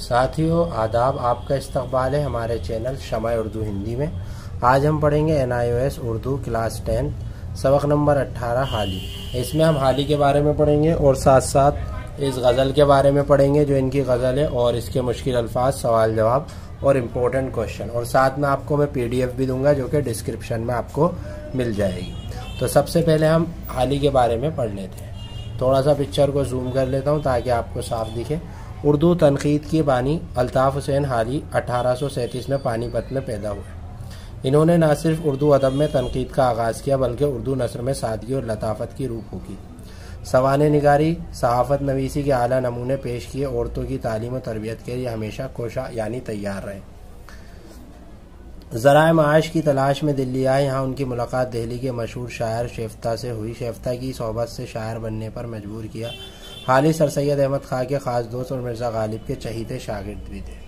साथियों आदाब, आपका इस्तकबाल है हमारे चैनल शमा उर्दू हिंदी में। आज हम पढ़ेंगे NIOS उर्दू क्लास 10 सबक नंबर 18 हाली। इसमें हम हाली के बारे में पढ़ेंगे और साथ साथ इस गज़ल के बारे में पढ़ेंगे जो इनकी गज़ल है, और इसके मुश्किल अल्फाज, सवाल जवाब और इम्पोर्टेंट क्वेश्चन, और साथ में आपको मैं PDF भी दूंगा जो कि डिस्क्रिप्शन में आपको मिल जाएगी। तो सबसे पहले हम हाली के बारे में पढ़ लेते हैं। थोड़ा सा पिक्चर को जूम कर लेता हूँ ताकि आपको साफ दिखे। उर्दू तनकीद के बानी अल्ताफ़ हुसैन हाली 1837 में पानीपत में पैदा हुए। इन्होंने न सिर्फ उर्दू अदब में तनकीद का आगाज़ किया बल्कि उर्दू नस्र में सादगी और लताफत की रूह फूकी। सवाने निगारी, सहाफ़त नवीसी के आला नमूने पेश किए। औरतों की तालीम और तरबियत के लिए हमेशा कोशा यानी तैयार रहे। ज़राए माश की तलाश में दिल्ली आए। यहाँ उनकी मुलाकात दिल्ली के मशहूर शायर शेफ्ता से हुई। शेफ्ता की सोहबत से शायर बनने पर मजबूर किया। हाली सर सैयद अहमद खां के ख़ास दोस्त और मिर्ज़ा गालिब के चहीते शागिर्द भी थे।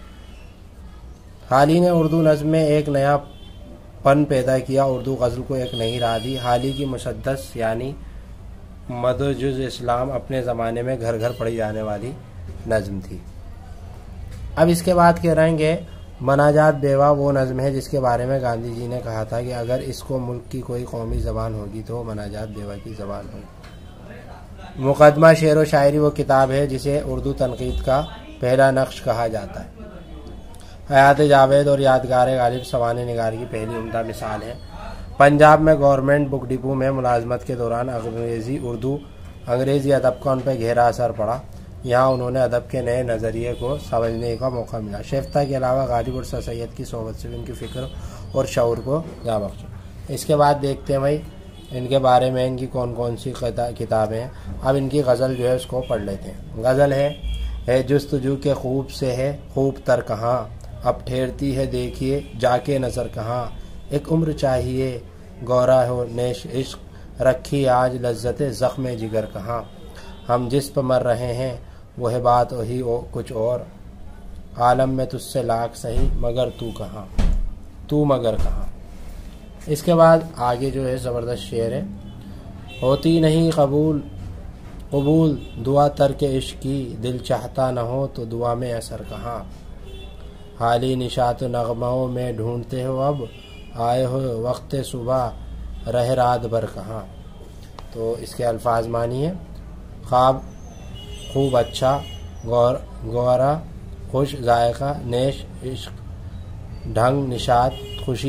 हाली ने उर्दू नज़्म में एक नया पन पैदा किया, उर्दू गज़ल को एक नई राह दी। हाली की मुसद्दस यानी मदजुज़ इस्लाम अपने ज़माने में घर घर पढ़ी जाने वाली नज़्म थी। अब इसके बाद कह रहेंगे मनाजात बेवा वो नज़्म है जिसके बारे में गांधी जी ने कहा था कि अगर इसको मुल्क की कोई कौमी ज़बान होगी तो मनाजात बेवा की ज़बान होगी। मुकदमा शेर व शायरी वो किताब है जिसे उर्दू तनकीद का पहला नक्श कहा जाता है। हयात जावेद और यादगार गालिब सवाने निगार की पहली उम्दा मिसाल है। पंजाब में गवर्नमेंट बुक डिपो में मुलाजमत के दौरान अंग्रेज़ी अदब का उन पर गहरा असर पड़ा। यहाँ उन्होंने अदब के नए नज़रिए को समझने का मौका मिला। शेफ्ता के अलावा गालिब और सर सैयद की सोहबत से उनकी फ़िक्र और शऊर को जा बख्शा। इसके बाद देखते हैं भाई इनके बारे में, इनकी कौन कौन सी किताबें हैं। अब इनकी गज़ल जो है उसको पढ़ लेते हैं। गज़ल है जुस्तजू के खूब से है खूब तर कहाँ, अब ठहरती है देखिए जाके नज़र कहाँ, एक उम्र चाहिए गौरा हो नेश इश्क, रखी आज लज्जत ज़ख्म जिगर कहाँ, हम जिस पर मर रहे हैं वह बात वही कुछ और, आलम में तुझसे लाख सही मगर तू मगर कहाँ। इसके बाद आगे जो है ज़बरदस्त शेर है। होती नहीं कबूल दुआ तर्क इश्क की, दिल चाहता न हो तो दुआ में असर कहाँ, हाली निशात नगमाओं में ढूंढते हो अब, आए हो वक्त सुबह रह रात भर कहाँ। तो इसके अल्फाज मानिए ख्वाब खूब अच्छा, गौरा खुश जायका, नेश इश्क ढंग, निशात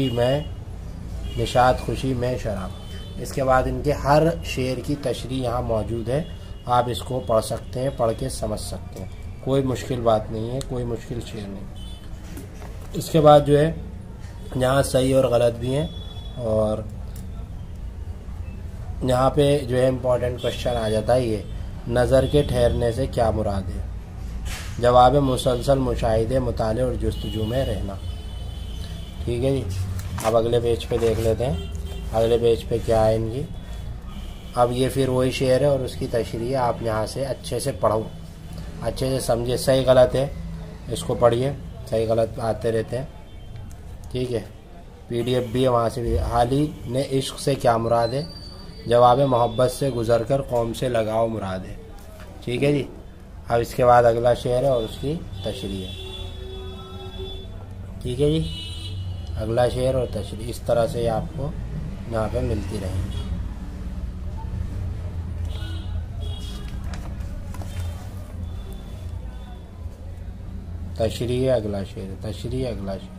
खुशी में शराब। इसके बाद इनके हर शेर की तशरीह यहाँ मौजूद है, आप इसको पढ़ सकते हैं, पढ़ के समझ सकते हैं, कोई मुश्किल बात नहीं है, कोई मुश्किल शेर नहीं। इसके बाद जो है यहाँ सही और गलत भी हैं, और यहाँ पे जो है इम्पोर्टेंट क्वेश्चन आ जाता है ये, नज़र के ठहरने से क्या मुराद है। जवाब मुसलसल मुशाहिदे, मुताले और जुस्तजू में रहना। ठीक है जी। अब अगले पेज पे देख लेते हैं, अगले पेज पे क्या है इनकी। अब ये फिर वही शेर है और उसकी तशरीह आप यहाँ से अच्छे से पढ़ो, अच्छे से समझिए। सही गलत है इसको पढ़िए, सही गलत आते रहते हैं। ठीक है, PDF भी है वहाँ से भी। हाली ने इश्क से क्या मुराद है, जवाब मोहब्बत से गुजर कर कौम से लगाओ मुराद है। ठीक है जी। अब इसके बाद अगला शेर है और उसकी तशरीह है। ठीक है जी, अगला शेर और तशरीह इस तरह से आपको यहाँ पे मिलती रहेंगी। तशरीह अगला शेर, तशरीह अगला शेर।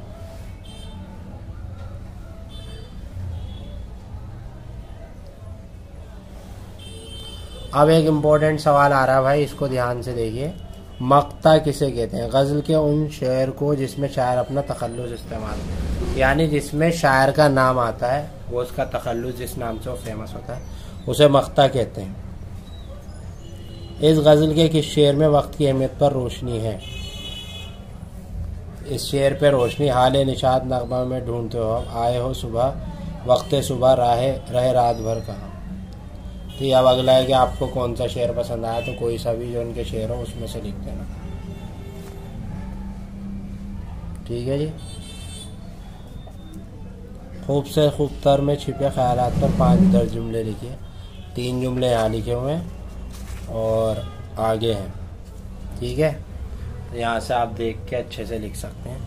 अब एक इम्पोर्टेंट सवाल आ रहा है भाई, इसको ध्यान से देखिए। मक्ता किसे कहते हैं। गज़ल के उन शेर को जिसमें शायर अपना तखल्लुस इस्तेमाल करे, यानी जिसमें शायर का नाम आता है, वो उसका तखल्लुस जिस नाम से वो फेमस होता है उसे मक्ता कहते हैं। इस गज़ल के किस शेर में वक्त की अहमियत पर रोशनी है। इस शेर पे रोशनी, हाले निशात नगमा में ढूंढते हो अब, आए हो सुबह वक्त सुबह रहे रात भर कहाँ। तो अब अगला है कि आपको कौन सा शेर पसंद आया, तो कोई सा भी जो उनके शेर हो उसमें से लिख देना। ठीक है जी। खूब से खूबतर में छिपे ख्यालात पर 5 दर्ज जुमले लिखिए। 3 जुमले यहाँ लिखे हुए हैं और आगे हैं। ठीक है, तो यहाँ से आप देख के अच्छे से लिख सकते हैं।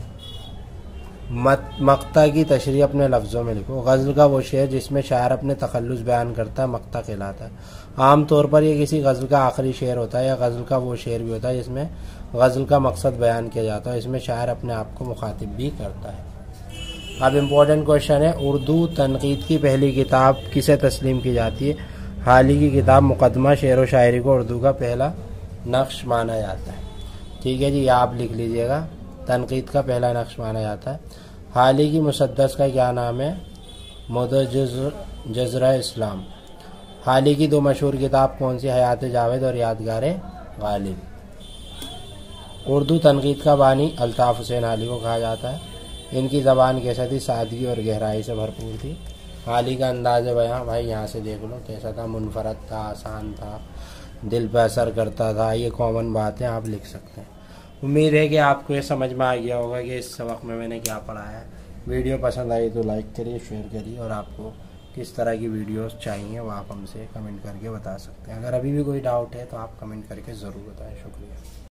मक्ता की तशरीह अपने लफ्ज़ों में लिखो। गज़ल का वो शेर जिसमें शायर अपने तखल्लुस बयान करता है मक्ता कहलाता है। आम तौर पर ये किसी गज़ल का आखिरी शेर होता है या गज़ल का वो शेर भी होता है जिसमें गज़ल का मकसद बयान किया जाता है। इसमें शायर अपने आप को मुखातिब भी करता है। अब इम्पोर्टेंट क्वेश्चन है, उर्दू तनकीद की पहली किताब किसे तस्लीम की जाती है? हाल ही की किताब मुकदमा शेर व शायरी को उर्दू का पहला नक्श माना जाता है। ठीक है जी, आप लिख लीजिएगा, तनकीद का पहला नक्श माना जाता है। हाल ही की मुसद्दस का क्या नाम है? मुदज्जरा इस्लाम। हाल ही की दो मशहूर किताब कौन सी? हयात जावेद और यादगार गालिब। उर्दू तनकीद का बानी अल्ताफ़ हुसैन हाली को कहा जाता है। इनकी ज़बान कैसा थी? सादगी और गहराई से भरपूर थी। हाली का अंदाज़ बयां भाई यहाँ से देख लो कैसा था, मुनफरद था, आसान था, दिल पर असर करता था। ये कॉमन बातें आप लिख सकते हैं। उम्मीद है कि आपको ये समझ में आ गया होगा कि इस सबक में मैंने क्या पढ़ाया है। वीडियो पसंद आई तो लाइक करिए, शेयर करिए, और आपको किस तरह की वीडियोस चाहिए वो आप हमसे कमेंट करके बता सकते हैं। अगर अभी भी कोई डाउट है तो आप कमेंट करके ज़रूर बताएं। शुक्रिया।